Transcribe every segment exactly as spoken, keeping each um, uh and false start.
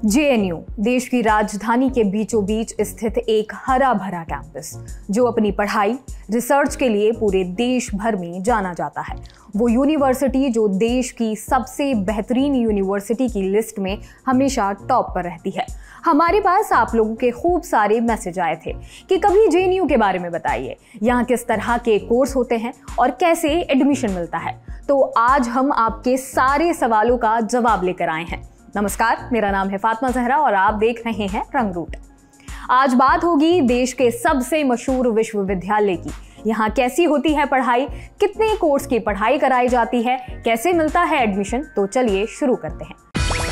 J N you देश की राजधानी के बीचों बीच स्थित एक हरा भरा कैंपस जो अपनी पढ़ाई रिसर्च के लिए पूरे देश भर में जाना जाता है। वो यूनिवर्सिटी जो देश की सबसे बेहतरीन यूनिवर्सिटी की लिस्ट में हमेशा टॉप पर रहती है। हमारे पास आप लोगों के खूब सारे मैसेज आए थे कि कभी जे एन यू के बारे में बताइए, यहाँ किस तरह के कोर्स होते हैं और कैसे एडमिशन मिलता है। तो आज हम आपके सारे सवालों का जवाब लेकर आए हैं। नमस्कार, मेरा नाम है फातिमा जहरा और आप देख रहे हैं रंगरूट। आज बात होगी देश के सबसे मशहूर विश्वविद्यालय की। यहाँ कैसी होती है पढ़ाई, कितने कोर्स की पढ़ाई कराई जाती है, कैसे मिलता है एडमिशन। तो चलिए शुरू करते हैं।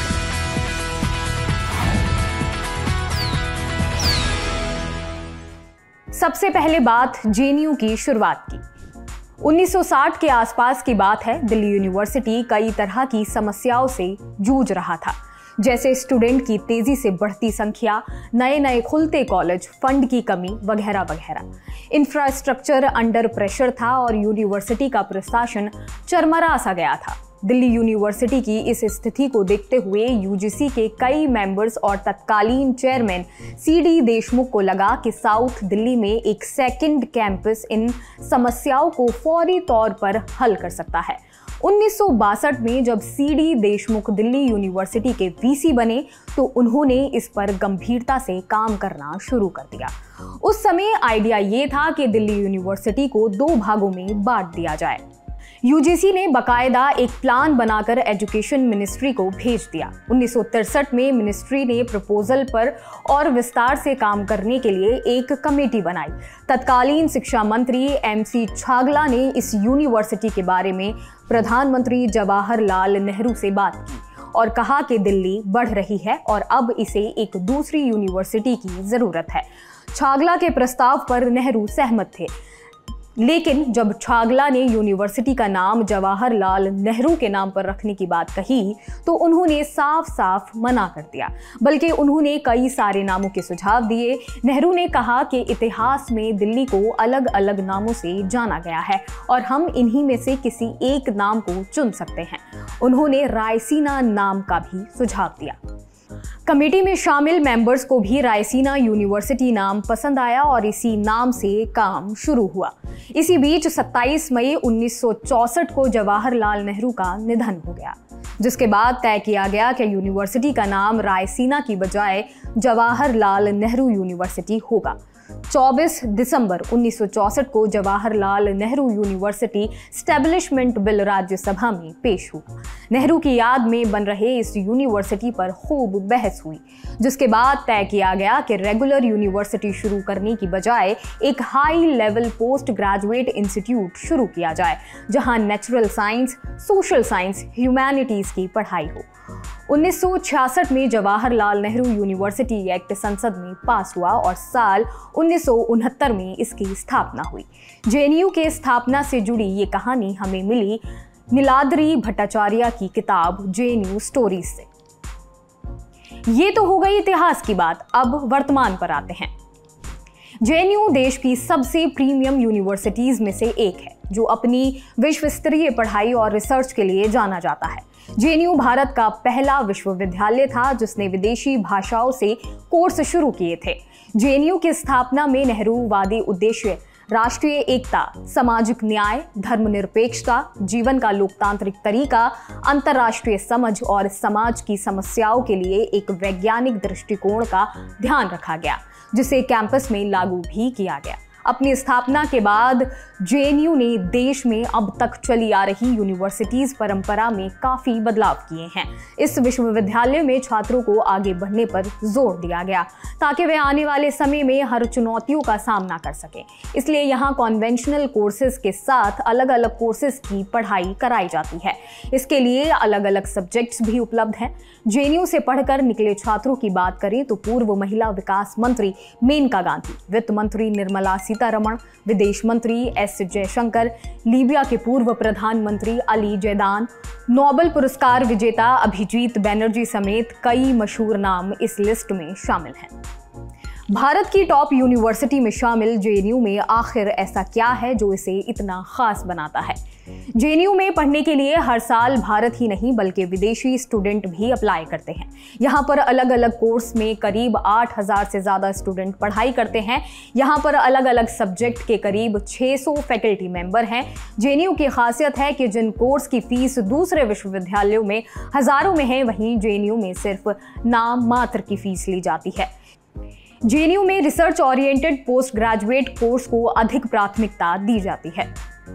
सबसे पहले बात जे एन यू की शुरुआत की। उन्नीस सौ साठ के आसपास की बात है। दिल्ली यूनिवर्सिटी कई तरह की समस्याओं से जूझ रहा था, जैसे स्टूडेंट की तेजी से बढ़ती संख्या, नए नए खुलते कॉलेज, फंड की कमी वगैरह वगैरह। इंफ्रास्ट्रक्चर अंडर प्रेशर था और यूनिवर्सिटी का प्रशासन चरमरा सा गया था। दिल्ली यूनिवर्सिटी की इस स्थिति को देखते हुए यू जी सी के कई मेंबर्स और तत्कालीन चेयरमैन सी डी देशमुख को लगा कि साउथ दिल्ली में एक सेकंड कैंपस इन समस्याओं को फौरी तौर पर हल कर सकता है। उन्नीस सौ बासठ में जब C D Deshmukh Delhi university के वी सी बने तो उन्होंने इस पर गंभीरता से काम करना शुरू कर दिया। उस समय आइडिया ये था कि दिल्ली यूनिवर्सिटी को दो भागों में बांट दिया जाए। यू जी सी ने बाकायदा एक प्लान बनाकर एजुकेशन मिनिस्ट्री को भेज दिया। उन्नीस सौ तिरसठ में मिनिस्ट्री ने प्रपोजल पर और विस्तार से काम करने के लिए एक कमेटी बनाई। तत्कालीन शिक्षा मंत्री एम सी छागला ने इस यूनिवर्सिटी के बारे में प्रधानमंत्री जवाहरलाल नेहरू से बात की और कहा कि दिल्ली बढ़ रही है और अब इसे एक दूसरी यूनिवर्सिटी की जरूरत है। छागला के प्रस्ताव पर नेहरू सहमत थे, लेकिन जब छागला ने यूनिवर्सिटी का नाम जवाहरलाल नेहरू के नाम पर रखने की बात कही तो उन्होंने साफ साफ मना कर दिया, बल्कि उन्होंने कई सारे नामों के सुझाव दिए। नेहरू ने कहा कि इतिहास में दिल्ली को अलग अलग नामों से जाना गया है और हम इन्हीं में से किसी एक नाम को चुन सकते हैं। उन्होंने रायसीना नाम का भी सुझाव दिया। कमेटी में शामिल मेंबर्स को भी रायसीना यूनिवर्सिटी नाम पसंद आया और इसी नाम से काम शुरू हुआ। इसी बीच सत्ताईस मई उन्नीस सौ चौसठ को जवाहरलाल नेहरू का निधन हो गया, जिसके बाद तय किया गया कि यूनिवर्सिटी का नाम रायसीना की बजाय जवाहरलाल नेहरू यूनिवर्सिटी होगा। चौबीस दिसंबर उन्नीस सौ चौसठ को Jawaharlal Nehru university establishment bill Rajya Sabha में पेश हुआ। नेहरू की याद में बन रहे इस यूनिवर्सिटी पर खूब बहस हुई, जिसके बाद तय किया गया कि रेगुलर यूनिवर्सिटी शुरू करने की बजाय एक high level post graduate institute शुरू किया जाए, जहां natural science, social science, humanities की पढ़ाई हो। उन्नीस सौ छियासठ में जवाहरलाल नेहरू यूनिवर्सिटी एक्ट संसद में पास हुआ और साल उन्नीस सौ उनहत्तर में इसकी स्थापना हुई। जे एन यू के स्थापना से जुड़ी ये कहानी हमें मिली नीलाद्री भट्टाचार्य की किताब जे एन यू स्टोरीज से। ये तो हो गई इतिहास की बात, अब वर्तमान पर आते हैं। जे एन यू देश की सबसे प्रीमियम यूनिवर्सिटीज में से एक है जो अपनी विश्व स्तरीय पढ़ाई और रिसर्च के लिए जाना जाता है। जे एन यू भारत का पहला विश्वविद्यालय था जिसने विदेशी भाषाओं से कोर्स शुरू किए थे। जे एन यू की स्थापना में नेहरूवादी उद्देश्य राष्ट्रीय एकता, सामाजिक न्याय, धर्मनिरपेक्षता, जीवन का लोकतांत्रिक तरीका, अंतर्राष्ट्रीय समझ और समाज की समस्याओं के लिए एक वैज्ञानिक दृष्टिकोण का ध्यान रखा गया, जिसे कैंपस में लागू भी किया गया। अपनी स्थापना के बाद जे एन यू ने देश में अब तक चली आ रही यूनिवर्सिटीज परंपरा में काफी बदलाव किए हैं। इस विश्वविद्यालय में छात्रों को आगे बढ़ने पर जोर दिया गया ताकि वे आने वाले समय में हर चुनौतियों का सामना कर सकें। इसलिए यहाँ कॉन्वेंशनल कोर्सेज के साथ अलग अलग कोर्सेज की पढ़ाई कराई जाती है। इसके लिए अलग अलग सब्जेक्ट्स भी उपलब्ध हैं। जे एन यू से पढ़कर निकले छात्रों की बात करें तो पूर्व महिला विकास मंत्री मेनका गांधी, वित्त मंत्री निर्मला सीतारमण, विदेश मंत्री एस जयशंकर, लीबिया के पूर्व प्रधानमंत्री अली जैदान, नोबेल पुरस्कार विजेता अभिजीत बैनर्जी समेत कई मशहूर नाम इस लिस्ट में शामिल हैं। भारत की टॉप यूनिवर्सिटी में शामिल जे एन यू में आखिर ऐसा क्या है जो इसे इतना खास बनाता है? जेएनयू में पढ़ने के लिए हर साल भारत ही नहीं बल्कि विदेशी स्टूडेंट भी अप्लाई करते हैं। यहाँ पर अलग अलग कोर्स में करीब आठ हज़ार से ज़्यादा स्टूडेंट पढ़ाई करते हैं। यहाँ पर अलग अलग सब्जेक्ट के करीब छह सौ फैकल्टी मेंबर हैं। जेएनयू की खासियत है कि जिन कोर्स की फीस दूसरे विश्वविद्यालयों में हज़ारों में है, वहीं जेएनयू में सिर्फ नाम मात्र की फीस ली जाती है। जेएनयू में research oriented post graduate course को अधिक प्राथमिकता दी जाती है।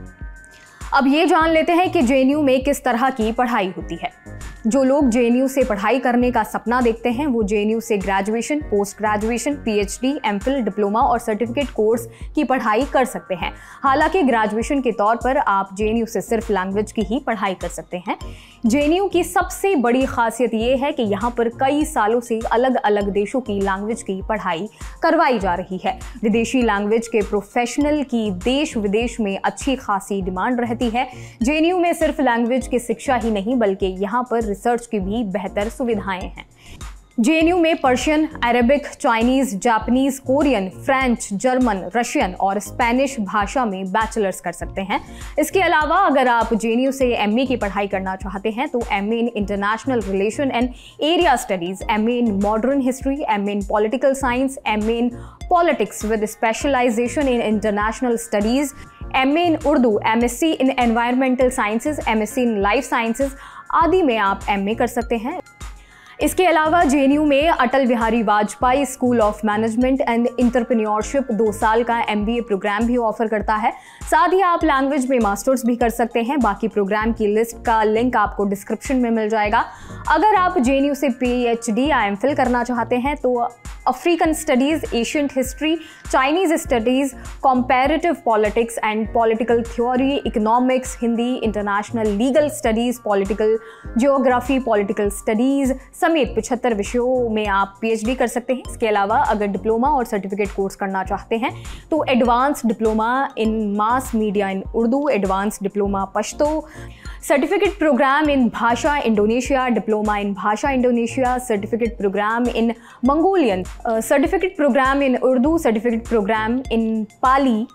अब ये जान लेते हैं कि जेएनयू में किस तरह की पढ़ाई होती है। जो लोग जेएनयू से पढ़ाई करने का सपना देखते हैं वो जेएनयू से graduation, post graduation, PhD, MPhil, diploma और सर्टिफिकेट कोर्स की पढ़ाई कर सकते हैं। हालांकि ग्रेजुएशन के तौर पर आप जेएनयू से सिर्फ लैंग्वेज की ही पढ़ाई कर सकते हैं। जेएनयू की सबसे बड़ी खासियत ये है कि यहाँ पर कई सालों से अलग अलग देशों की लैंग्वेज की पढ़ाई करवाई जा रही है। विदेशी लैंग्वेज के प्रोफेशनल की देश विदेश में अच्छी खासी डिमांड रहती है। जेएनयू में सिर्फ लैंग्वेज की शिक्षा ही नहीं बल्कि यहाँ पर रिसर्च की भी बेहतर सुविधाएं हैं। जेएनयू में Persian, Arabic, Chinese, Japanese, Korean, French, German, Russian और स्पेनिश भाषा में बैचलर्स कर सकते हैं। इसके अलावा अगर आप जेएनयू से एमए की पढ़ाई करना चाहते हैं तो MA in international relation and area studies, MA in modern history, MA in political science, MA in politics with specialization in international studies, MA in Urdu, MSc in environmental sciences, MSc in life sciences आदि में आप MA कर सकते हैं। इसके अलावा JNU में Atal Bihari Vajpayee school of management and entrepreneurship दो साल का एमबीए प्रोग्राम भी ऑफर करता है। साथ ही आप लैंग्वेज में मास्टर्स भी कर सकते हैं। बाकी प्रोग्राम की लिस्ट का लिंक आपको डिस्क्रिप्शन में मिल जाएगा। अगर आप जेएनयू से पीएचडी या एमफिल करना चाहते हैं तो African studies, ancient history, Chinese studies, comparative politics and political theory, economics, Hindi, international legal studies, political geography, political studies समेत पचहत्तर विषयों में आप पीएचडी कर सकते हैं। इसके अलावा अगर डिप्लोमा और सर्टिफिकेट कोर्स करना चाहते हैं तो advance diploma in mass media in Urdu, advance diploma Pashto, certificate program in Bahasa Indonesia, diploma in Bahasa Indonesia, certificate program in Mongolian, certificate program in Urdu, certificate program in Pali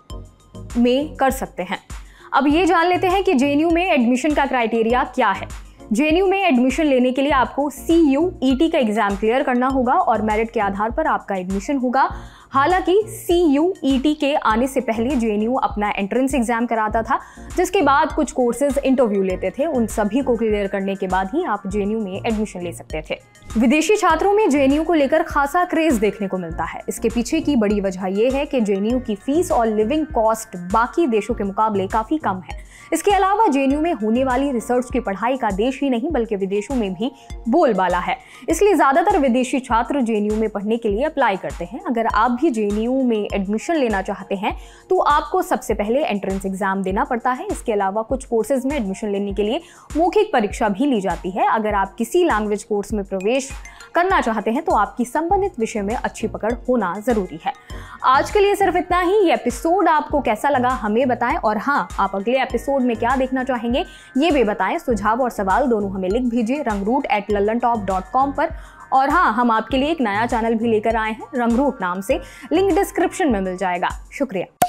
में कर सकते हैं। अब ये जान लेते हैं कि जेएनयू में एडमिशन का क्राइटेरिया क्या है। जेएनयू में एडमिशन लेने के लिए आपको सी यू ई टी का एग्जाम क्लियर करना होगा और मेरिट के आधार पर आपका एडमिशन होगा। हालांकि सी यू ई टी के आने से पहले जेएनयू अपना एंट्रेंस एग्जाम कराता था, जिसके बाद कुछ कोर्सेज इंटरव्यू लेते थे। उन सभी को क्लियर करने के बाद ही आप जेएनयू में एडमिशन ले सकते थे। विदेशी छात्रों में जेएनयू को लेकर खासा क्रेज देखने को मिलता है। इसके पीछे की बड़ी वजह यह है कि जेएनयू की फीस और लिविंग कॉस्ट बाकी देशों के मुकाबले काफी कम है। इसके अलावा जेएनयू में होने वाली रिसर्च की पढ़ाई का देश ही नहीं बल्कि विदेशों में भी बोलबाला है। इसलिए ज्यादातर विदेशी छात्र जेएनयू में पढ़ने के लिए अप्लाई करते हैं। अगर आप भी जेएनयू में एडमिशन लेना चाहते हैं तो आपको सबसे पहले एंट्रेंस एग्जाम देना पड़ता है। इसके अलावा कुछ कोर्सेज में एडमिशन लेने के लिए मौखिक परीक्षा भी ली जाती है। अगर आप किसी लैंग्वेज कोर्स में प्रवेश करना चाहते हैं तो आपकी संबंधित विषय में अच्छी पकड़ होना जरूरी है। आज के लिए सिर्फ इतना ही। ये एपिसोड आपको कैसा लगा हमें बताएं, और हाँ, आप अगले एपिसोड में क्या देखना चाहेंगे ये भी बताएं। सुझाव और सवाल दोनों हमें लिख भेजिए Rangroot at Lallantop dot com पर। और हाँ, हम आपके लिए एक नया चैनल भी लेकर आए हैं रंगरूट नाम से, लिंक डिस्क्रिप्शन में मिल जाएगा। शुक्रिया।